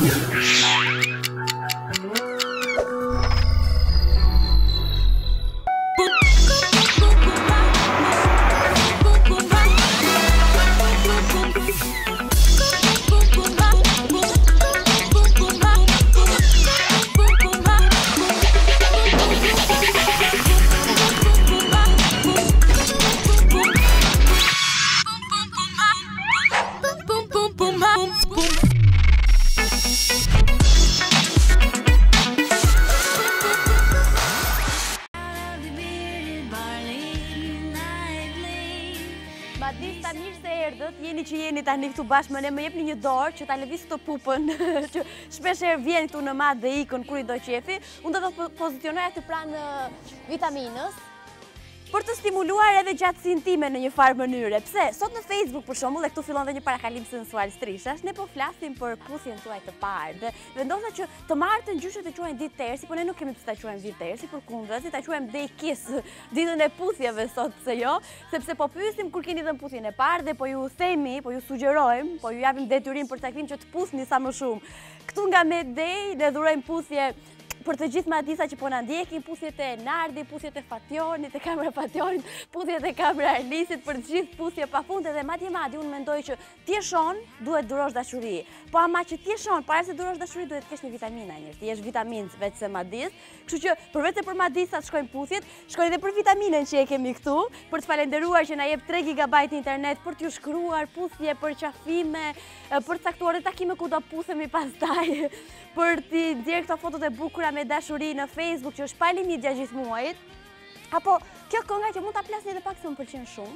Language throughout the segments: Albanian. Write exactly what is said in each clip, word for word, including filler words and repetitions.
Madista, mirë se erdhët, jeni që jeni tani këtu bashkë me ne, më jepni një dorë që ta lëviz këtë pupën që shpesh herë vjen këtu në mat dhe ikën kur i do qefi. Unë do të pozicionoj aty pranë vitaminës për të stimuluar edhe gjatësinë time në një farë mënyre. Pse? Sot në Facebook për shembull, dhe këtu fillon dhe një parakalim sensual strishash, ne po flasim për puthjen tuaj të parë. Dhe vendosa që të martën gjyshet e quajnë ditë tersi, por ne nuk kemi pse ta quajmë ditë tersi, përkundrazi ta quajmë day kiss, ditën e puthjeve sot, se jo, sepse po pyesim kur keni dhënë puthjen e parë dhe po ju themi, po ju sugjerojmë, po ju japim detyrim për caktim që të puthni sa më shumë. Këtu nga Medday ne dhurojmë puthje për të gjithë madisa që po na ndjekin, puthjet e Nardi, puthjet e Fationit, e kamera Fationit, puthjet e kamera Arlisit, për të gjithë puthje pafund edhe madje madje unë mendoj që ti e shon duhet durosh dashuri. Po ama që ti e shon para se durosh dashuri duhet të kesh një vitamina njerëz. Ti jesh vitaminë vetë se madis. Kështu që përveç se për madisat shkojnë puthjet, shkojnë edhe për vitaminën që e kemi këtu, për të falenderuar që na jep tre gigabajt internet për t'ju shkruar puthje, për qafime, për të caktuar takime ku do puthemi pastaj, për t'i nxjerr këto fotot e bukura me dashuri në Facebook që është pali një gjatë gjithë muajit. Apo kjo kënga që mund ta plasni edhe pak se më pëlqen shumë.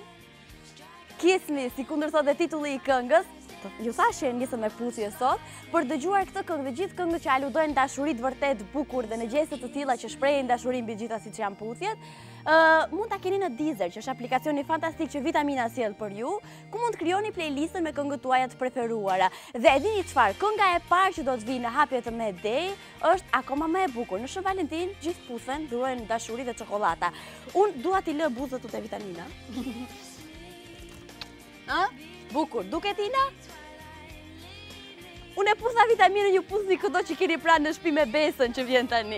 Kiss Me, si kundër thotë titulli i këngës, ju thashë nisëm me puthje sot, për dëgjuar këtë këngë dhe gjithë këngët që aludojnë dashurit vërtet bukur dhe në gjeste të tilla që shprehin dashurin mbi gjitha siç janë puthjet, uh, mund ta keni në Deezer, që është aplikacioni fantastik që Vitamina sjell për ju, ku mund të krijoni playlistën me këngët tuaja të preferuara. Dhe e dini çfarë? Kënga e parë që do të vijë në hapjet të Medday është akoma më e bukur. Në Shën Valentin gjithë puthen, durojnë dashuri dhe çokollata. Unë dua t'i lë buzët të Vitamina. A? Bukur, duket Ina? Unë e putha vitaminën, ju puthni këto që keni pranë në shtëpi me besën që vjen tani.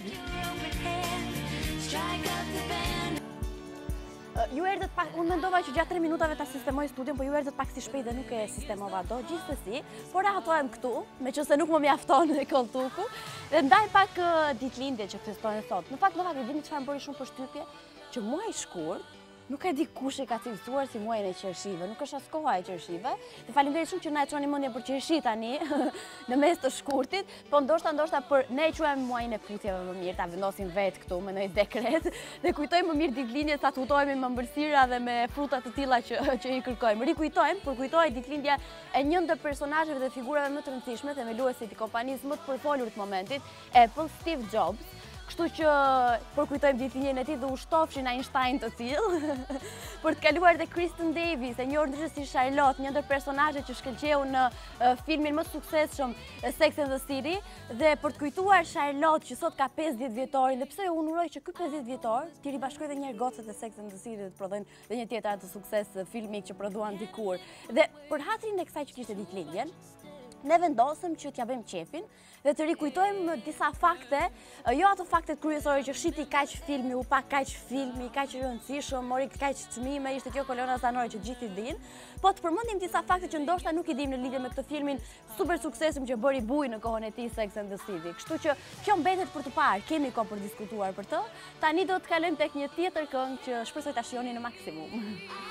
Ju erdhët pak, unë mendova që gjatë tre minutave ta sistemoj studion, po ju erdhët pak si shpejt dhe nuk e sistemova do, gjithsesi, por rahatohem këtu, meqense nuk më mjafton e koltuku, dhe ndaj pak ditëlindje që festojnë sot. Në fakt, në fakt, e dini çfarë më bëri shumë përshtypje, që muaji i shkurt, nuk e di kush e ka cilësuar si muajin e qershive, nuk është as koha e qershive. Dhe faleminderit shumë që na e çoni mendjen për qershi tani në mes të shkurtit, po ndoshta ndoshta për ne e quajmë muajin e puthjeve më mirë, ta vendosim vetë këtu me një dekret dhe kujtojmë më mirë ditëlindjet sa të hutohemi me mbëlsira dhe me fruta të tilla që që i kërkojmë. Rikujtojmë, përkujtohet ditëlindja e një ndër personazheve dhe figurave më të rëndësishme, themeluesit i kompanisë më të përfolur të momentit, Apple, Steve Jobs. Kështu që përkujtojmë ditëlindjen e tij dhe u shtofshin Einstein të tillë për të kaluar dhe Kristen Davis, e njohur ndryshe si Charlotte, një ndër personazhet që shkëlqeu në filmin më të suksesshëm Sex and the City, dhe për të kujtuar Charlotte që sot ka pesëdhjetë vjetorin, dhe pse unë uroj që ky pesëdhjetë vjetor t'i ribashkojë edhe një herë gocët e Sex and the City dhe të prodhojnë edhe një tjetër të sukses filmik që prodhuan dikur. Dhe për hatrin e kësaj që kishte ditëlindjen, ne vendosëm që t'ja bëjmë qefin dhe të rikujtojmë disa fakte, jo ato faktet kryesore që shiti kaq filmi, u pa kaq filmi, kaq i rëndësishëm, mori kaq çmime, ishte kjo kolona zanore që gjithë i dinë, po të përmendim disa fakte që ndoshta nuk i dim në lidhje me këtë filmin super suksesshëm që bëri buj në kohën e tij Sex and the City. Kështu që kjo mbetet për të parë, kemi kohë për diskutuar për të. Tani do të kalojmë tek një tjetër këngë që shpresoj ta shihoni në maksimum.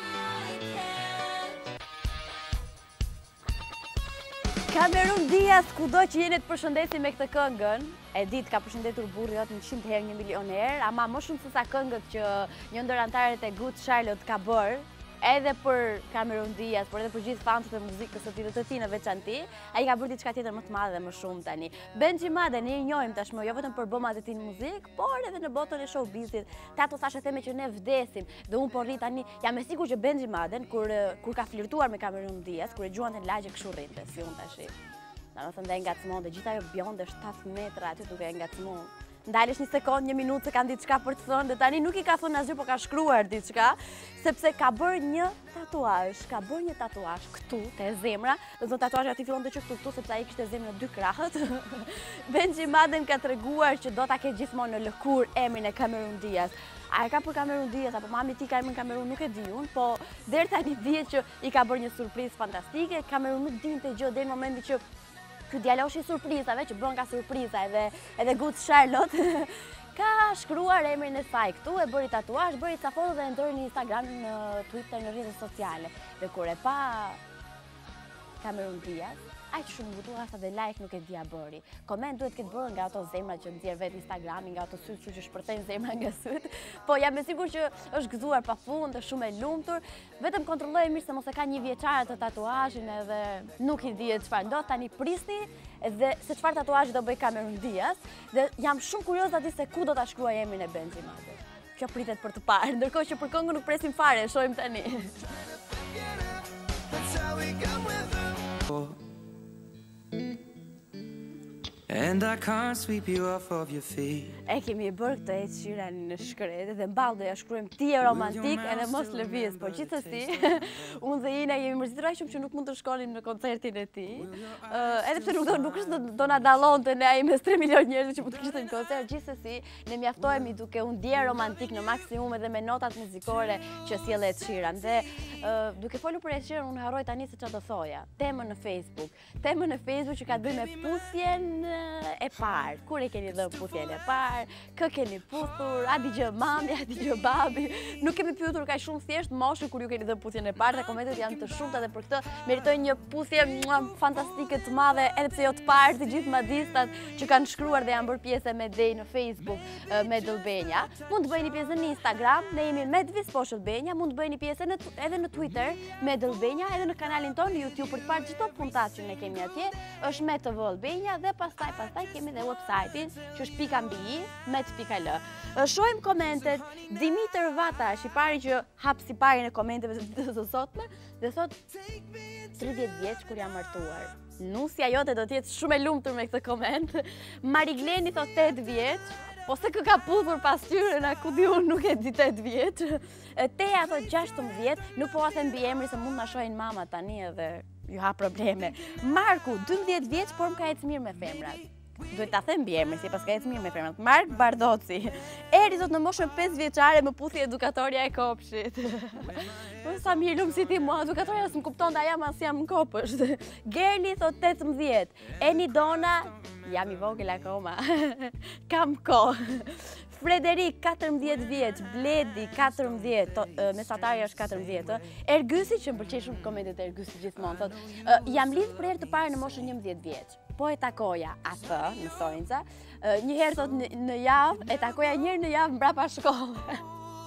Cameron Diaz, kudo që jeni të përshëndesi me këtë këngën, e ditë ka përshëndetur burri jot një qind herë, një milion herë, ama më shumë se sa këngët që një ndër anëtarët e Good Charlotte ka bërë, edhe për Cameron Diaz, por edhe për gjithë fanët e muzikës së tij dhe të tij në veçanti, ai ka bërë diçka tjetër më të madhe dhe më shumë tani. Benji Madden, ne i njohim tashmë jo vetëm për bomat e tij në muzikë, por edhe në botën e showbizit. Te ato thashë theme që ne vdesim, dhe unë po rri tani, jam e sigurt që Benji Madden kur kur ka flirtuar me Cameron Diaz, kur e gjuante në lagje kështu rrinte, si unë tash. Domethënë dhe ngacmon, dhe gjithë ajo bjonde shtatë metra aty duke ngacmuar. ndalesh një sekond, një minutë se kanë diçka për të thënë, dhe tani nuk i ka thënë asgjë, por ka shkruar diçka, sepse ka bërë një tatuazh, ka bërë një tatuazh këtu te zemra, do të thonë tatuazhi aty fillonte që këtu këtu sepse ai kishte zemrën dy krahët. Benji Madem ka treguar që do ta ketë gjithmonë në lëkurë emrin e Cameron Diaz. A e ka për Cameron Diaz, apo mami ti ka emrin Cameron, nuk e di unë, po deri tani dihet që i ka bërë një surprizë fantastike. Cameron nuk dinte gjë deri në momentin që ky djaloshi i surprizave që bën ka surpriza edhe edhe Good Charlotte ka shkruar emrin e saj këtu, e bëri tatuazh, bëri ca foto dhe e ndori në Instagram, në Twitter, në rrjetet sociale. Dhe kur e pa Cameron Diaz, aq shumë butua sa dhe like nuk e dia bëri. Koment duhet këtë bërë nga ato zemra që nxjerr vetë Instagrami, nga ato sytë që shpërthejnë zemra nga sytë. Po jam e sigurt që është gëzuar pafund, është shumë e lumtur. Vetëm kontrolloj mirë se mos e ka një vjeçare të tatuazhin edhe nuk i dihet çfarë ndodh, tani prisni dhe se çfarë tatuazhi do bëj Cameron Diaz, dhe jam shumë kurioze aty se ku do ta shkruaj emrin e Benji Madem. Kjo pritet për të parë, ndërkohë që për këngën nuk presim fare, e shohim tani. And I can't sweep you off of your feet. E kemi bërë këtë Ed Sheeran në shkret dhe mballë do ja shkruajmë ti e romantik edhe mos lëviz, por gjithsesi unë dhe Ina jemi mërzitur aq shumë që nuk mund të shkonim në koncertin e tij. Uh, edhe pse nuk do nuk është do na dallonte ne ai mes tre milion njerëzve që mund të kishte në koncert, gjithsesi ne mjaftohemi duke u ndier romantik në maksimum edhe me notat muzikore që sjell Ed Sheeran. Dhe uh, duke folur për Ed Sheeran, unë harroj tani se çfarë do thoja. Temën në Facebook. Temën në Facebook që ka të bëjë me puthjen e parë. Kur e keni dhënë puthjen e parë? Kë keni puthur? A digjë mami, a digjë babi? Nuk kemi pyetur kaq shumë, thjesht moshën kur ju keni dhënë puthjen e parë, dhe komentet janë të shumta dhe për këtë meritojnë një puthje fantastike të madhe, edhe pse jo të parë, të gjithë madistat që kanë shkruar dhe janë bërë pjesë me Day në Facebook me Dëlbenja. Mund të bëjeni pjesë në Instagram, ne jemi me Dvisposh Dëlbenja, mund të bëjeni pjesë edhe në Twitter me Dëlbenja, edhe në kanalin tonë në YouTube për të parë çdo puntat që ne kemi atje, është me T V Dëlbenja, dhe pastaj pastaj kemi dhe website-in që është pika mbi i met.l. Shohim komentet. Dimitër Vata është i pari që hap si pari në komenteve të ditës së sotme dhe thot tridhjetë vjeç kur jam martuar. Nusja jote do të jetë shumë e lumtur me këtë koment. Marigleni thot tetë vjeç. Po se kë ka puthur pas tyre, na ku di unë nuk e di tetë vjeç. Teja thot gjashtëmbëdhjetë, nuk po a them mbi emri se mund na shohin mama tani edhe ju ha probleme. Marku, dymbëdhjetë vjeç, por më ka ecë mirë me femrat. Duhet ta them mbi emrin, si pas ka ecë mirë me femrat. Mark Bardoci. Eri thot në moshën pesë vjeçare më puthi edukatorja e kopshit. Po sa mirë lum si ti mua, edukatorja s'm kupton da jam as jam në kopësht. Gerli thot tetëmbëdhjetë. Eni Dona, jam i vogël akoma. Kam kohë. Frederik, katërmbëdhjetë vjeç, Bledi, katërmbëdhjetë, mesatari është katërmbëdhjetë, Ergysi, që më pëlqej shumë komentet e Ergysit gjithmonë, thot, jam lidh për herë të parë në moshën njëmbëdhjetë vjeç. Po e takoja atë në Sonjca, një herë thot në javë, e takoja një herë në javë mbrapa shkollë.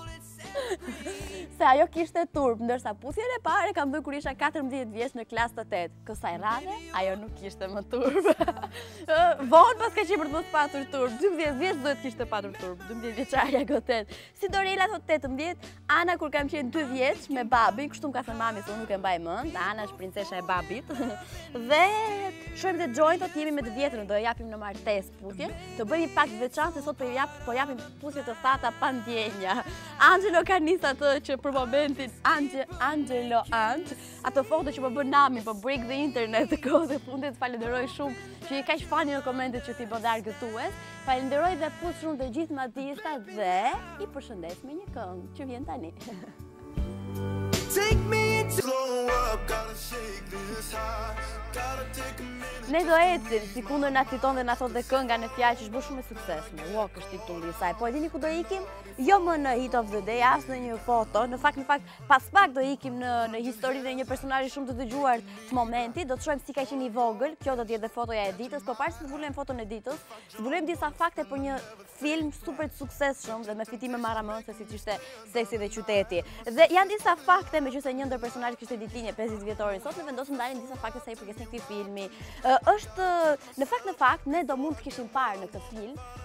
Se ajo kishte turp, ndërsa puthjen e parë kam bërë kur isha katërmbëdhjetë vjeç në klasë të tetë. Kësaj radhe, ajo nuk kishte më turp. Vonë pas ka qenë për të mos patur turp. dymbëdhjetë vjeç duhet kishte patur turp. dymbëdhjetë vjeçarja gotet. Si Dorela thot tetëmbëdhjetë, Ana kur kam qenë dy vjeç me babin, kështu më ka thënë mami se unë nuk e mbaj mend, Ana është princesha e babit. Dhe shohim te Joy thot jemi me të vjetën, do e japim në martesë puthjen, të bëjmë pak të veçantë se sot po jap po japim puthje të thata pa ndjenja. Angelo ka nis atë që për momentin Ange, Angelo Ange, ato foto që po bën nami, po break the internet të kohës e fundit, falenderoj shumë që i kaq fani në komentet që ti bë argëtues. Falenderoj dhe puth shumë të gjithë madistat dhe i përshëndes me një këngë që vjen tani. Take me into glow up, gotta shake this high, gotta take a minute. Ne do ecim, si kundër na citon dhe na thot dhe kënga në fjalë që është bërë shumë e suksesshme. Walk është titulli i saj. Po e dini ku do ikim? Jo më në Hit of the Day, as në një foto. Në fakt, në fakt, pas pak do ikim në në historinë e një personazhi shumë të dëgjuar të momentit. Do të shohim si ka qenë i vogël. Kjo do të jetë dhe fotoja e ditës, por para se të zbulojmë foton e ditës, zbulojmë disa fakte për një film super të suksesshëm dhe me fitime marramëndse siç ishte Seksi dhe qyteti. Dhe janë disa fakte, meqenëse një ndër personazhet kishte ditëlinje pesëdhjetë vjetorin, sot ne vendosim ndalin disa fakte sa i përket këtij filmi. Është në fakt në fakt ne do mund të kishim parë në këtë film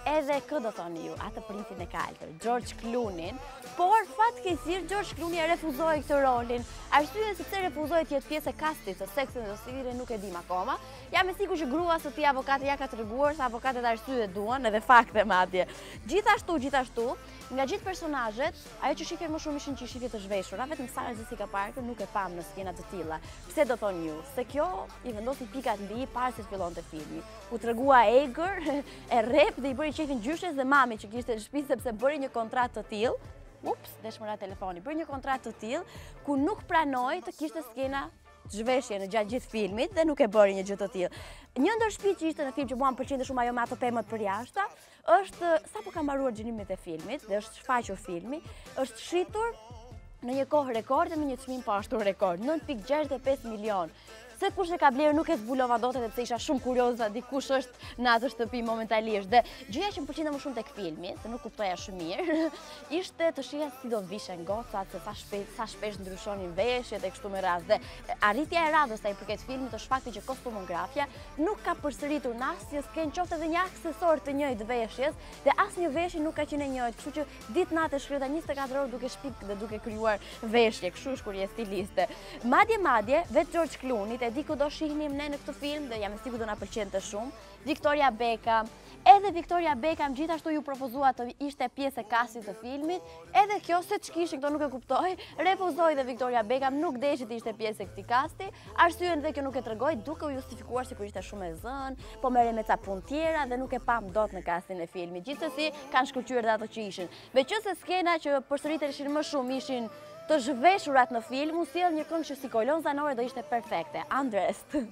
edhe kë do thoni ju, atë princin e kaltër, George Clooney, por fatkeqësisht George Clooney e refuzoi këtë rolin. Arsyeja sepse refuzoi të jetë pjesë e castit të Sex and the City nuk e dim akoma. Jam e sigurt që grua së tij avokati ja ka treguar se avokatët arsye duan edhe fakte madje. Gjithashtu, gjithashtu, nga gjithë personazhet, ajo që shifej më shumë ishin që shifje të zhveshura, vetëm Sarah Jessica Parker nuk e pam në skena të tilla. Pse do thoni ju? Se kjo i vendosi pikat mbi i para se të fillonte filmi. U tregua egër, e rrep dhe i bëri qefin gjyshes dhe mami që kishte në shtëpi sepse bëri një kontratë të tillë. Ups, deshmëra telefoni. Bëri një kontratë të tillë ku nuk pranoi të kishte skena zhveshje në gjatë gjithë filmit dhe nuk e bëri një gjë të tillë. Një ndër shtëpi që ishte në film që mua më pëlqente shumë ajo me ato pemët për jashta, është sapo ka mbaruar gjinimet e filmit dhe është shfaqur filmi, është shitur në një kohë rekord dhe me një çmim pa ashtu rekord, nëntë pikë gjashtëdhjetë e pesë milion. Se kush e ka blerë nuk e zbulova dot edhe pse isha shumë kurioza dikush është në atë shtëpi momentalisht. Dhe gjëja që më pëlqente më shumë tek filmi, se nuk kuptoja shumë mirë, ishte të shihja si do vishen gocat, se sa shpesh sa shpesh ndryshonin veshjet e kështu me radhë. Dhe arritja e radhës sa i përket filmit është fakti që kostumografia nuk ka përsëritur në asnjë skenë qoftë edhe një aksesor të njëjtë veshjes dhe asnjë veshje nuk ka qenë e njëjtë. Kështu që ditë natë shkreta njëzet e katër orë duke shpik dhe duke krijuar veshje, kështu është kur je stiliste. Madje madje vetë George Clooney e di ku do shihnim ne në këtë film dhe jam e sigurt do na pëlqente shumë. Victoria Beckham, edhe Victoria Beckham gjithashtu ju propozua të ishte pjesë e castit të filmit, edhe kjo se ç'kishin këto nuk e kuptoj, refuzoi dhe Victoria Beckham nuk deshi të ishte pjesë e këtij casti, arsyeën dhe kjo nuk e tregoi duke u justifikuar sikur ishte shumë e zënë, po merrem me ca punë tjera dhe nuk e pam dot në castin e filmit. Gjithsesi kanë shkëlqyer dhe ato që ishin. Meqense skena që përsëriteshin më shumë ishin të zhveshurat në film, u sjell një këngë që si kolon zanore do ishte perfekte, Undressed.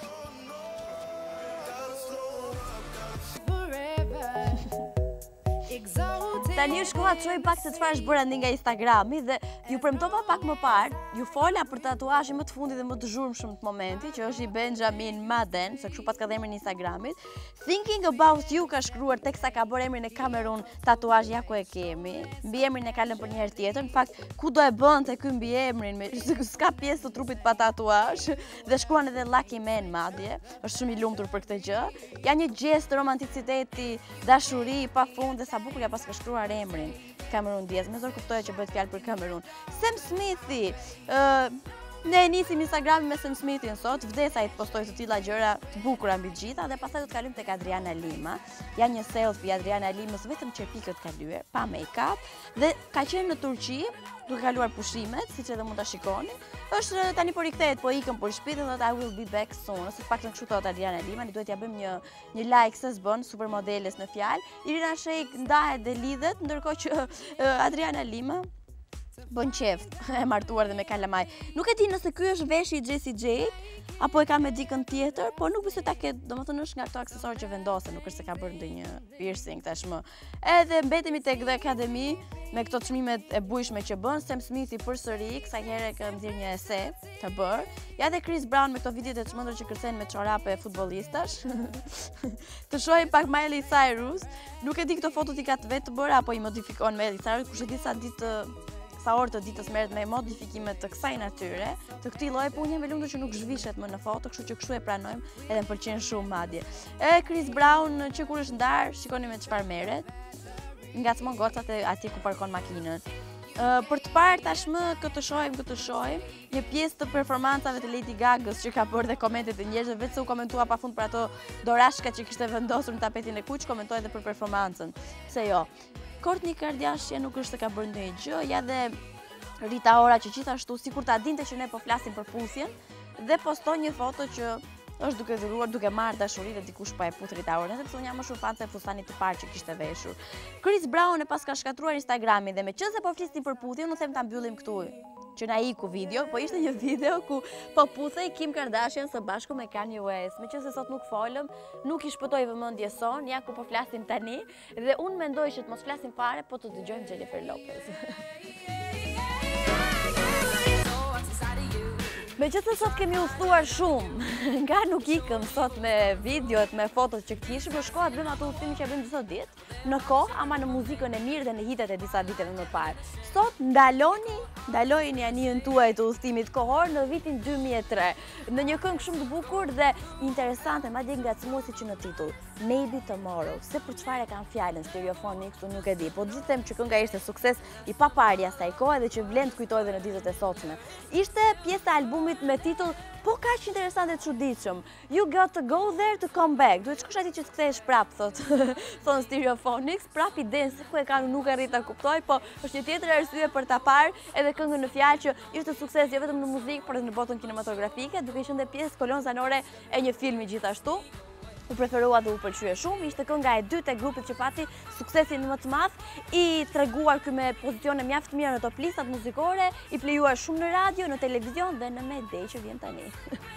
Tani u shkova të shoj pak se çfarë është bërë andi nga Instagrami dhe ju premtova pak më parë, ju fola për tatuazhin më të fundit dhe më të zhurmshëm të momentit, që është i Benjamin Madden, se kështu pas ka dhe emrin e Instagramit. Thinking about you ka shkruar teksa ka bërë emrin e Cameron tatuazh ja ku e kemi. Mbi emrin e ka lënë për një herë tjetër. Në fakt, ku do e bënte ky mbi emrin me s'ka pjesë të trupit pa tatuazh dhe shkruan edhe Lucky Man madje. Është shumë i lumtur për këtë gjë. Ja një gest romanticiteti, dashuri pafund dhe sa bukur ja pas ka shkruar emrin Cameron Diaz. Me zor kuptoja që bëhet fjalë për Cameron. Sam Smithi, uh, ne nisim Instagramin me Sam Smithin sot, vdesa i të postoj të tilla gjëra të bukura mbi gjitha dhe pastaj do të kalojmë tek Adriana Lima. Ja një selfie Adriana Limës vetëm qerpikët ka lyer, pa make-up dhe ka qenë në Turqi duke kaluar pushimet, siç edhe mund ta shikoni. Është tani po rikthehet, po ikën për shtëpi dhe thotë I will be back soon. Ose pak të kështu thot Adriana Lima, ne duhet t'ia bëjmë një një like se s'bën supermodeles në fjalë. Irina Shayk ndahet dhe lidhet, ndërkohë që uh, Adriana Lima bën qeft, e martuar dhe me kalamaj. Nuk e di nëse ky është veshi i Jessie J apo e ka me dikën tjetër, por nuk besoj ta ketë, domethënë është nga ato aksesorë që vendosen, nuk është se ka bërë ndonjë piercing tashmë. Edhe mbetemi tek The Academy me këto çmimet e bujshme që bën Sam Smithi përsëri, kësaj here ka nxjerr një ese të bërë. Ja dhe Chris Brown me këto videot e çmendur që kërcejnë me çorape futbollistash. Të shohim pak Miley Cyrus, nuk e di këto fotot i ka të vetë të bërë apo i modifikon Miley Cyrus, kush e di sa ditë sa orë të ditës merret me modifikime të kësaj natyre, të këtij lloji, po unë jam e lumtur që nuk zhvishet më në foto, kështu që kështu e pranojmë, edhe më pëlqen shumë madje. E Chris Brown që kur është ndar, shikoni me çfarë merret. Ngacmon gocat e atje ku parkon makinën. Uh, për të parë tashmë këtë shohim, këtë shohim, një pjesë të performancave të Lady Gagës që ka bërë dhe komentet e njerëzve, vetë se u komentua pafund për ato dorashka që kishte vendosur në tapetin e kuq, komentoi edhe për performancën. Pse jo? Kourtney Kardashian nuk është se ka bërë ndonjë gjë, ja dhe Rita Ora që gjithashtu sikur ta dinte që ne po flasim për puthjen dhe postoi një foto që është duke dhuruar, duke marrë dashuri dhe dikush pa e puth Rita Ora, sepse unë jam më shumë fan se fustanit të parë që kishte veshur. Chris Brown e pas ka shkatruar Instagramin dhe meqense po flisnim për puthjen, unë them ta mbyllim këtu. Që na iku video, po ishte një video ku po puthej Kim Kardashian së bashku me Kanye West. Meqense sot nuk folëm, nuk i shpëtoi vëmendjes son, ja ku po flasim tani dhe unë mendoj që të mos flasim fare, po të dëgjojmë Jennifer Lopez. Me që të sot kemi udhëtuar shumë, nga nuk ikëm sot me videot, me fotot që kishëm, në shkohat bëjmë ato udhëtimi që bëjmë disa ditë, në kohë, ama në muzikën e mirë dhe në hitet e disa viteve më parë. Sot ndaloni, ndalojni anijën tuaj të udhëtimit kohor në vitin dy mijë e tre, në një këngë shumë të bukur dhe interesante, madje ngacmuese që në titull, Maybe Tomorrow. Se për çfarë kanë fjalën Stereophonics, unë nuk e di, po ditem që kënga ishte sukses i paparja asaj kohe dhe që vlen të kujtoj edhe në ditët e sotme. Ishte pjesë e albumit me titull po kaq interesante e çuditshëm. You got to go there to come back. Duhet shkosh atje që të kthehesh prap, thot. Thon Stereophonics, prap iden se ku e kanë nuk e arrit ta kuptoj, po është një tjetër arsye për ta parë edhe këngën në fjalë që ishte sukses jo vetëm në muzikë, por edhe në botën kinematografike, duke qenë pjesë kolon zanore e një filmi gjithashtu. U preferua dhe u pëlqye shumë, ishte kënga e dytë e grupit që pati suksesin më të madh, i treguar ky me pozicione mjaft mira në top listat muzikore, i plejuar shumë në radio, në televizion dhe në Mayday që vjen tani.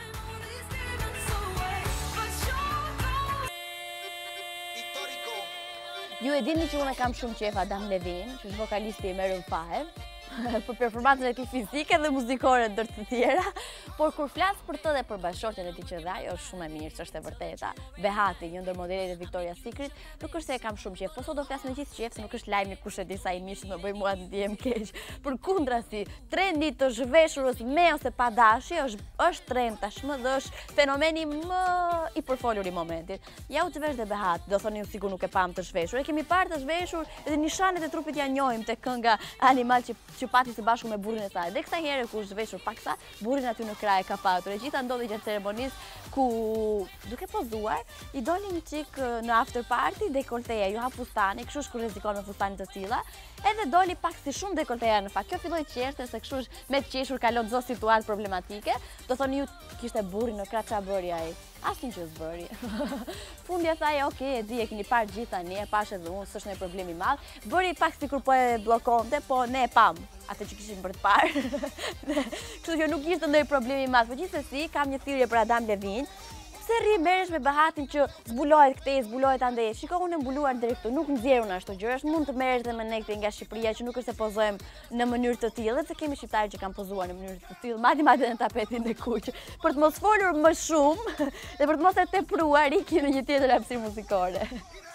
Ju e dini që unë kam shumë qef Adam Levine, që është vokalisti i Maroon five, për performancën e tij fizike dhe muzikore ndër të tjera, por kur flas për të dhe për bashkëshorten e tij që dha, është shumë e mirë, është e vërteta. Behati, një ndër modelet e Victoria's Secret, nuk është se e kam shumë qef, po sot do flas me gjithë qef, se nuk është lajmi kush e di sa i mirë që më bëj mua të ndihem keq. Përkundrazi, trendi të zhveshurës me ose pa dashje është është trend tashmë dhe është fenomeni më i përfolur i momentit. Ja u zhvesh dhe Behat, do thoni ju sigur nuk e pam të zhveshur. E kemi parë të zhveshur edhe nishanet e trupit ja njohim te kënga Animal që që pati së bashku me burrin e saj. Dhe kësa herë ku është zhveshur paksa, burrin aty në kraj ka patur. E gjitha ndodhi gjatë ceremonisë ku duke pozuar, i doli një çik në after party dekolteja, ju hap fustani, kështu është kur rrezikon me fustane të tilla. Edhe doli pak si shumë dekolteja në fakt. Kjo filloi të qeshte se kështu është me të qeshur kalon çdo situatë problematike. Do thoni ju kishte burrin në krah çfarë bëri ai. Asnjë që s'bëri. Fundja thaj, ok, e di, e keni parë gjithë tani, e pash edhe unë, s'është ndonjë problem i madh. Bëri pak sikur po e bllokonte, po ne e pam atë që kishim për të parë. Kështu që nuk ishte ndonjë problem i madh, por gjithsesi kam një thirrje për Adam Levine. Pse rri merresh me Behatin që zbulohet këtej, zbulohet andej. Shiko, unë e mbuluar deri këtu, nuk nxjerrun ashtu gjëra, mund të merresh edhe me ne këtej nga Shqipëria që nuk është se pozojmë në mënyrë të tillë, se kemi shqiptarë që kanë pozuar në mënyrë të tillë, madje madje në tapetin e kuq. Për të mos folur më shumë dhe për të mos e tepruar iki në një tjetër hapësirë muzikore.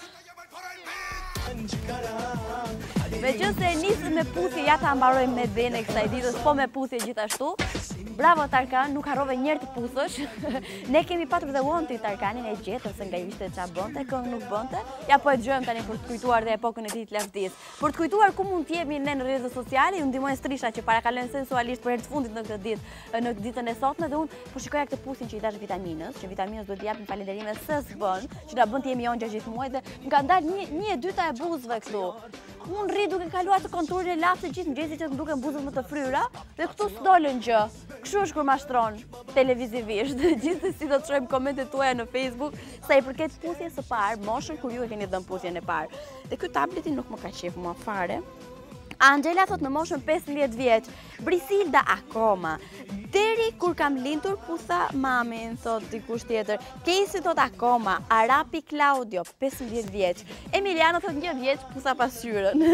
Me gjë se nisëm me puthje, ja ta mbarojmë me dhene kësaj ditës, po me puthje gjithashtu. Bravo Tarkan, nuk harrove njerë të puthësh. Ne kemi patur dhe Wanti Tarkanin e gjetën se nga i vishte qa bënte, këngë nuk bënte. Ja po e gjojmë tani për të kujtuar dhe epokën e tij të lavdis. Për të kujtuar ku mund t'jemi ne në rrjetet sociale, ju ndihmojnë Strisha që parakalojnë sensualisht për herë të fundit në këtë ditë, në ditën e sotme dhe unë po shikoja këtë puthin që i dash vitaminës, që vitaminës duhet t'i japin falënderime se s'bën, që na bën të jemi onjë gjithë muaj dhe nga ndal një, një e dyta e buzëve këtu. Unë rri duke kaluar të konturin e laftë gjithë mëngjesi që të duken buzët më të fryra dhe këtu s'dolën gjë. Kështu është kur mashtron televizivisht. Gjithsesi do të shohim komentet tuaja në Facebook sa i përket puthjes së parë, moshën kur ju e keni dhënë puthjen e parë. Dhe ky tableti nuk më ka qef mua fare. Angela thot në moshën pesëmbëdhjetë vjeç, Brisilda akoma. Deri kur kam lindur putha mamin, thot dikush tjetër. Casey thot akoma, Arapi Claudio, pesëmbëdhjetë vjeç. Emiliano thot një vjeç putha pasqyrën.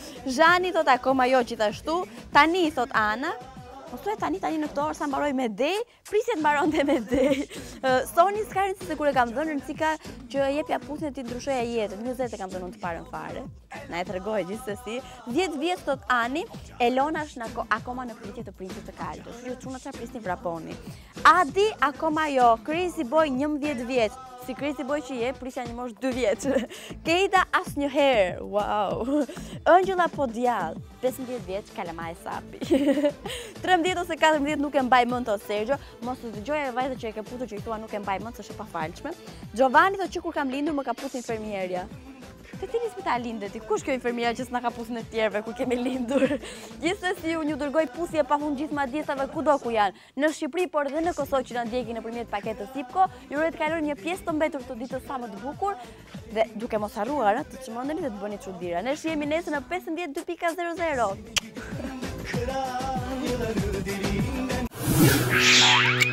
Zhani thot akoma jo gjithashtu. Tani thot Ana. Mos thuaj tani tani në këto orë sa mbaroj me dej, prisjet mbaronte me dej. Uh, Soni s'ka rëndësi se kur e kam dhënë rëndësika që jepja puthjen ti ndryshoja jetën. njëzet e kam dhënë të parën fare. Na e tregoj gjithsesi. dhjetë vjet thot Ani, Elona është ako, akoma në pritje të prisit të kaltër. Ju çuna çfarë prisni vraponi. Adi akoma jo, Crazy Boy njëmbëdhjetë vjeç. Si Crazy Boy që je, prisja një mosh dy vjeç. Keita asnjëherë. Wow. Angela Podial, pesëmbëdhjetë vjeç, kalama e sapi. trembëdhjetë ose katërmbëdhjetë nuk e mbaj mend të Sergio, mos të dëgjoja vajza që e ke puthur që i thua nuk e mbaj mend, s'është e pafalshme. Giovanni thotë që kur kam lindur më ka puthur infermierja. Te cili spital lindet ti? Kush kjo infermiera që s'na ka puthur në tjerëve kur kemi lindur? Gjithsesi unë ju dërgoj puthje pafund gjithë madjesave kudo ku janë. Në Shqipëri por edhe në Kosovë që na ndjekin nëpërmjet paketës Sipko, ju uroj të kaloni një pjesë të mbetur të ditës sa më të bukur dhe duke mos harruar të çmendeni dhe të bëni çuditëra. Ne shihemi nesër në pesëmbëdhjetë dy pikë zero zero.